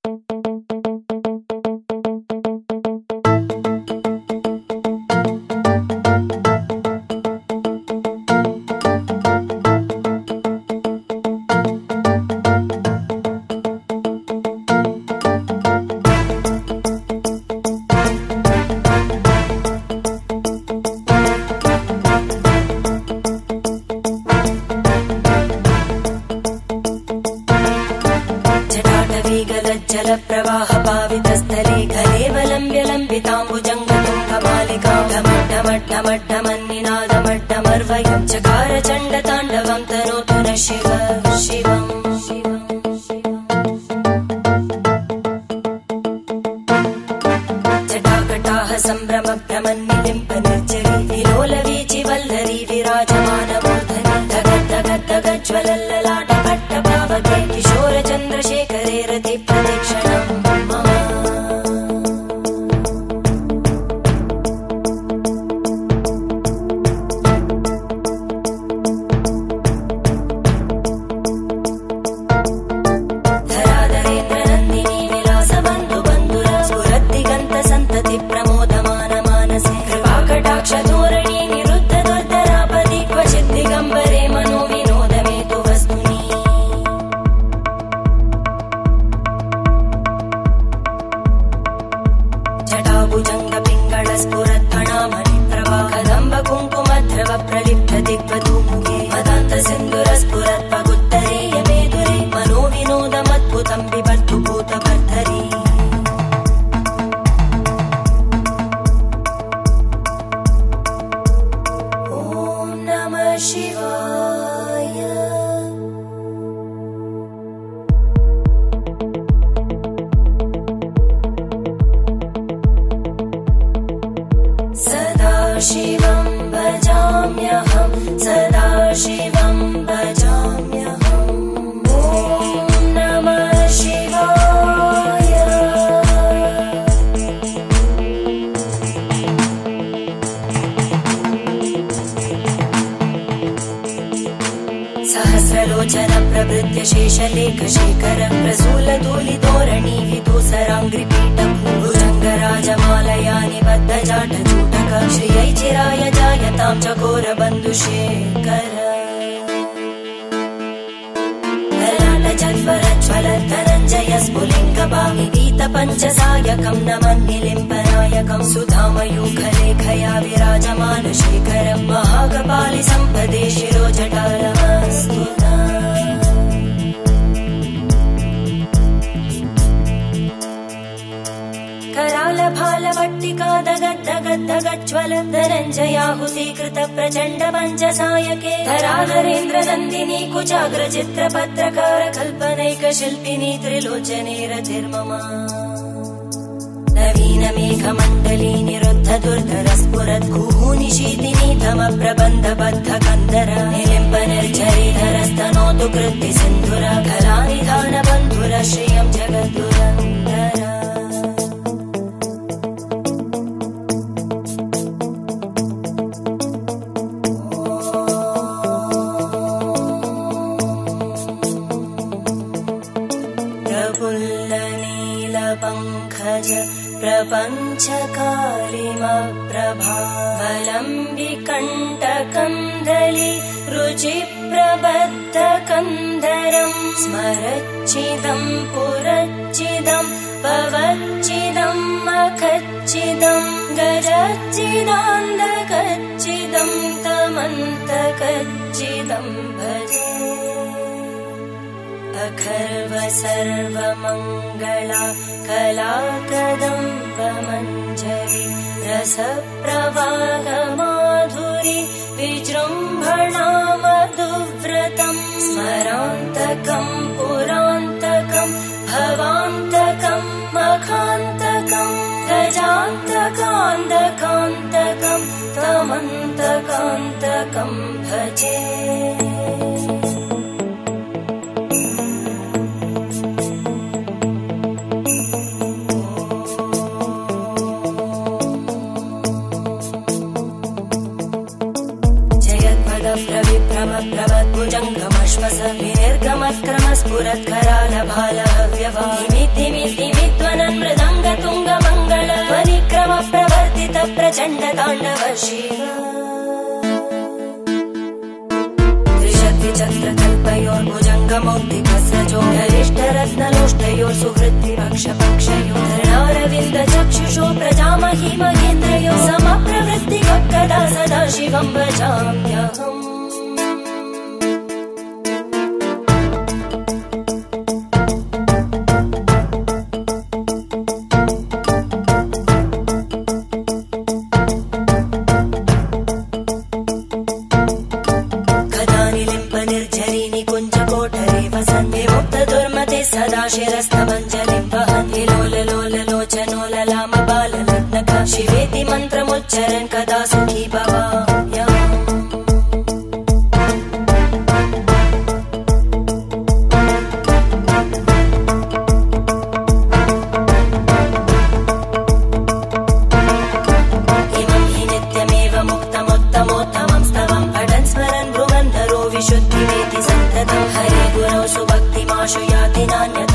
जलप्रवाहपावितस्थले कलेवलम्ब्यलम्बिताम्बुजङ्गतुङ्गमालिकां ढमड्ढमड्ढमड्ढमन्निनादमड्ढमर्वयं चकार चण्डताण्डवं तनोतु नः शिव शिवम् जटाकटाह सम्भ्रमभ्रमन्निलिम्पनिर्जरी विलोलवीचिवल्लरी विराजमानमूर्धनि धगद्धगद्धगज्ज्वलल्ललाटपट्टपावके किशोरचन्द्रशेखरे रतिप्रदक्षिणम् मम धराधरेन्द्रनन्दिनी विलासबन्धुबन्धुर स्फुरद्दिगन्तसन्तति प्रमोदमानमानसे कृपाकटाक्षधोरणी निरुद्धदुर्धरापदि क्वचिद्दिगम्बरे मनोविनोदमेतु वस्तुनि जटाभुजङ्गपिङ्गळस्फुरत्फणामणिप्रभा कदम्बकुङ्कुमध्रव प्रलिप्तदिग्वधूमुखे मदान्तसिन्दुरस्फुरत्पगुत्तरे यमेदुरे मनोविनोदमद्भुतं बिभर्तु भूतभर्तरी ॐ नमः शिवाय सदाशिवं भजाम्यहं सदाशिवं भजाम्यहम् ॐ नमः शिवाय सहस्रलोचन प्रभृत्य शेषलेखशेखर प्रसूलधूलितोरणी विदूसराङ्घ्रिपीठभुजङ्गराजमालया निबद्धजाटचूटक श्रियै चिराय जायतां चकोरबन्धुशेखर ललाटचत्वरज्वलद्धनञ्जय स्फुलिङ्गभाविगीतपञ्चसायकं नमन्निलिम्पनायकं सुधामयूखलेखया विराजमानशेखरं महाकपालि सम्पदे शिरोजटालमस्तु करालभालवट्टिका दगद्धगद्धगज्ज्वल धनञ्जयाहुतीकृत प्रचण्ड पञ्चसायके धराधरेन्द्रनन्दिनी कुचाग्रचित्रपत्रकार कल्पनैकशिल्पिनी त्रिलोचने रतिर्मम नवीनमेघमण्डली निरुद्धदुर्धरस्फुरद्गूनिशीतिनी तमप्रबन्धबद्धकन्दर निलिम्पनिर्झरीधरस्तनोतु कृत्तिसिन्धुर कलानिधानबन्धुर श्रियं जगद्दुरन्दर प्रफुल्लनीलपङ्कज प्रपञ्चकालिमप्रभावलम्बिकण्टकन्दली रुचिप्रबद्धकन्धरं स्मरच्चिदं पुरच्चिदं भवच्चिदं मखच्चिदं गजच्चिदान्धकच्चिदं तमन्तकच्चिदं भजे अखर्व सर्वमङ्गला कला कदम्बमञ्जरी रसप्रवाहमाधुरी विजृम्भणा मधुव्रतं स्मरान्तकं पुरान्तकं भवान्तकं मखान्तकं गजान्तकान्तकान्तकं तमन्तकान्तकं भजे प्रविभ्रमभ्रमद्भुजङ्गमश्वस विनिर्गमत्क्रमस्फुरत्करालभालहव्यवा दिमिद्वनन् मृदङ्ग तुङ्ग मङ्गल ध्वनिक्रम प्रवर्तित प्रचण्ड ताण्डव शिव त्रिशक्तिचक्रकल्पयोर्भुजङ्गमौक्तिकस्रजो गरिष्ठरत्नलोष्टयोः सुहृद्विपक्षपक्षयोः धरणारविन्द चक्षुषो प्रजामहि महेन्द्रयो समप्रवृत्तिकदा सदा शिवं भजाम्यहम् सदा शिरस्तमञ्जलिं वहन्ति लोललोललोचनोललाम बाललग्नका शिवेति मन्त्रमुच्चरन् कदा सुखी भवाम्यहम् इमं हि नित्यमेव मुक्तमुत्तमोत्तमं स्तवं पठन् स्मरन् ब्रुवन् नरो विशुद्धिमेति सन्ततं हरे गुरौ सुभक्तिमाशु याति नान्यत्